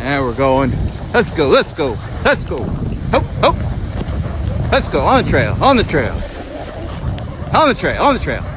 And we're going. Let's go, let's go, let's go. Hop, hop. Let's go on the trail, on the trail. On the trail, on the trail.